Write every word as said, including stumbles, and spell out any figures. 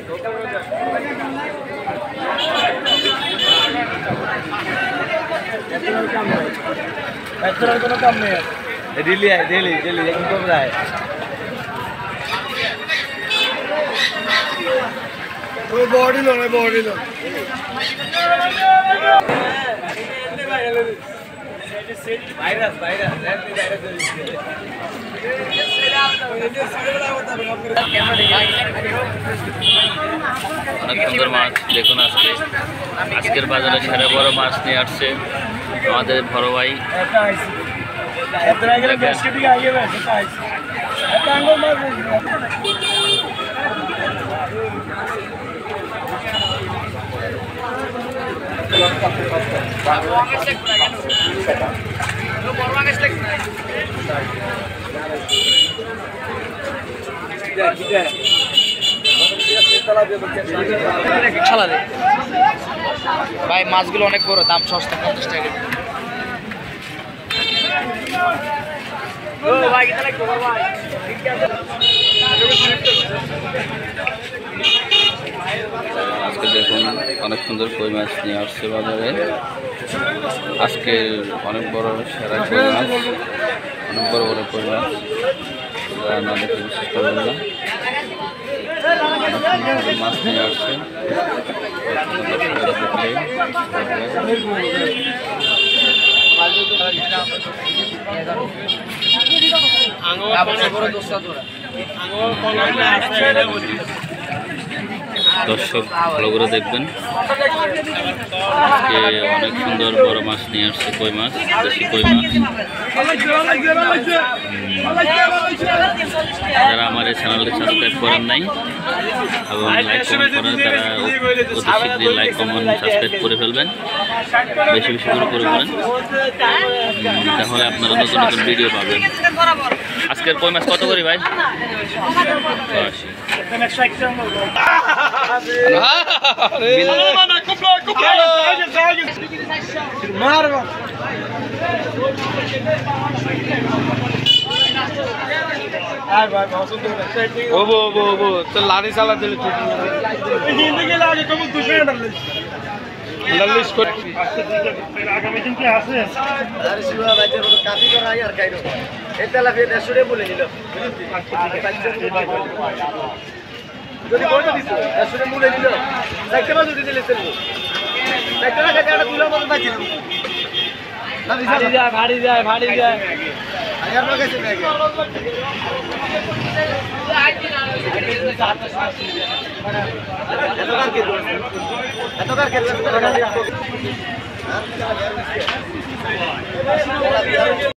কোনো কাম নেই डेली है डेली डेली लेकिन कब रहा है वो बॉडी लो ना बॉडी लो वायरस वायरस অনেক সুন্দর মাছ দেখুন আজকে আজকের বাজারে সেরা বড় মাছ নিয়ে আসছে আমাদের বড় ভাই। ভাই মাছগুলো অনেক বড়, দাম সস্তা, পঞ্চাশ টাকা। আজকে দেখুন অনেক সুন্দর কই মাছ নিয়ে আসছে বাজারে। আজকে অনেক বড় সেরা কই মাছ, অনেক বড় বড় কই মাছ না দেখে বিশেষ করবেন না। অনেক সুন্দর মাছ নিয়ে আসছে দর্শক, ভালো করে দেখবেন। আজকে অনেক সুন্দর বড় মাছ নিয়ে আসছে, কই মাছ, দেশি কই মাছ। যারা আমার এই চ্যানেলটি সাবস্ক্রাইব করেন নাই এবং লাইক কমেন্ট করেন, তারা অতি শীঘ্রই লাইক কমেন্ট সাবস্ক্রাইব করে ফেলবেন, বেশি বেশি করে করে করেন, তাহলে আপনারা নতুন নতুন ভিডিও পাবেন। আজকের কই মাছ কত করি ভাই? लारी साला दिल বলে নিল যদি বলে দিত আসলে মুলে দিল দেখতে পাচ্ছ যদি দিলে চলবো দেখতে না কাছে একটা তুলার মতো পাচ্ছিল না ভাড়ি যায় ভাড়ি যায় ভাড়ি যায় আয়ার লোক আছে ব্যাগে এত কার কে এত কার কে